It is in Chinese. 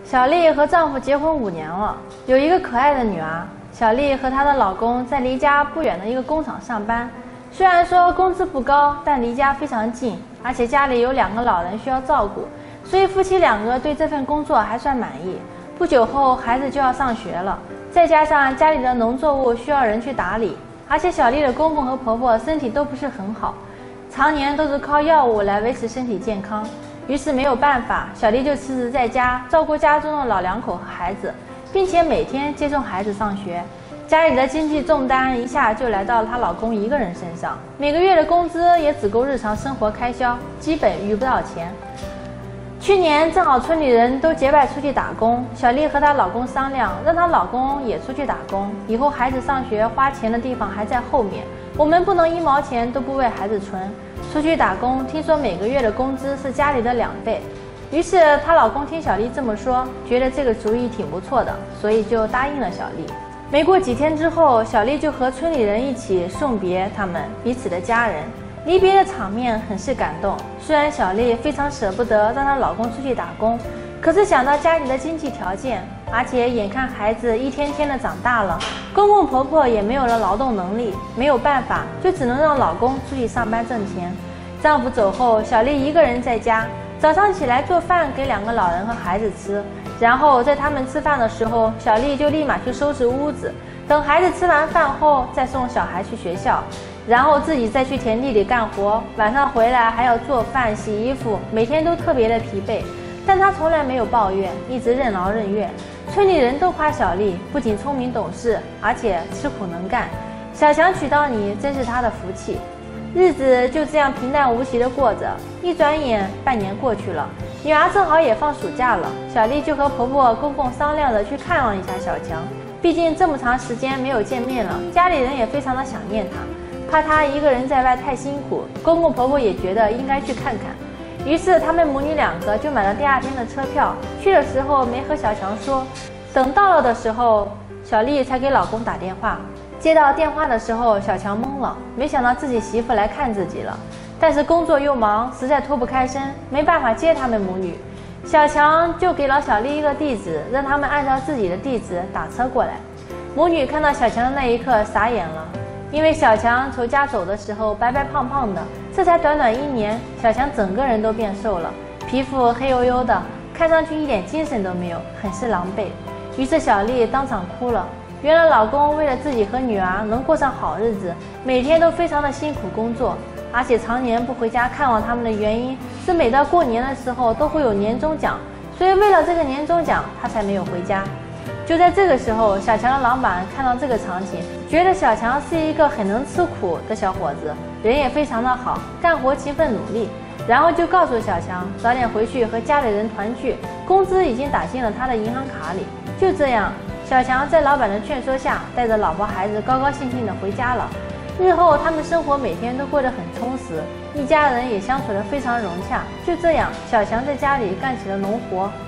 小丽和丈夫结婚5年了，有一个可爱的女儿。小丽和她的老公在离家不远的一个工厂上班，虽然说工资不高，但离家非常近，而且家里有2个老人需要照顾，所以夫妻2个对这份工作还算满意。不久后，孩子就要上学了，再加上家里的农作物需要人去打理，而且小丽的公公和婆婆身体都不是很好，常年都是靠药物来维持身体健康。于是没有办法，小丽就辞职在家照顾家中的老2口和孩子，并且每天接送孩子上学。家里的经济重担一下就来到了她老公一个人身上，每个月的工资也只够日常生活开销，基本余不到钱。去年正好村里人都结拜出去打工，小丽和她老公商量，让她老公也出去打工，以后孩子上学花钱的地方还在后面，我们不能1毛钱都不为孩子存。出去打工，听说每个月的工资是家里的2倍。于是她老公听小丽这么说，觉得这个主意挺不错的，所以就答应了小丽。没过几天之后，小丽就和村里人一起送别他们彼此的家人。离别的场面很是感动。虽然小丽非常舍不得让她老公出去打工，可是想到家里的经济条件，而且眼看孩子一天天的长大了，公公婆婆也没有了劳动能力，没有办法，就只能让老公出去上班挣钱。丈夫走后，小丽一个人在家，早上起来做饭给2个老人和孩子吃，然后在他们吃饭的时候，小丽就立马去收拾屋子，等孩子吃完饭后再送小孩去学校，然后自己再去田地里干活，晚上回来还要做饭洗衣服，每天都特别的疲惫。但她从来没有抱怨，一直任劳任怨。村里人都夸小丽不仅聪明懂事，而且吃苦能干。小强娶到你真是他的福气。日子就这样平淡无奇的过着，一转眼半年过去了，女儿正好也放暑假了，小丽就和婆婆公公商量着去看望一下小强。毕竟这么长时间没有见面了，家里人也非常的想念她，怕她一个人在外太辛苦，公公婆婆也觉得应该去看看。于是他们母女2个就买了第2天的车票，去的时候没和小强说，等到了的时候，小丽才给老公打电话。接到电话的时候，小强懵了，没想到自己媳妇来看自己了，但是工作又忙，实在脱不开身，没办法接他们母女。小强就给了小丽一个地址，让他们按照自己的地址打车过来。母女看到小强的那一刻傻眼了，因为小强从家走的时候白白胖胖的，这才短短1年，小强整个人都变瘦了，皮肤黑黝黝的，看上去一点精神都没有，很是狼狈。于是小丽当场哭了。原来老公为了自己和女儿能过上好日子，每天都非常的辛苦工作，而且常年不回家看望他们的原因是每到过年的时候都会有年终奖，所以为了这个年终奖他才没有回家。就在这个时候，小强的老板看到这个场景，觉得小强是一个很能吃苦的小伙子，人也非常的好，干活勤奋努力，然后就告诉小强早点回去和家里人团聚，工资已经打进了他的银行卡里。就这样，小强在老板的劝说下，带着老婆孩子高高兴兴地回家了。日后他们生活每天都过得很充实，一家人也相处得非常融洽。就这样，小强在家里干起了农活，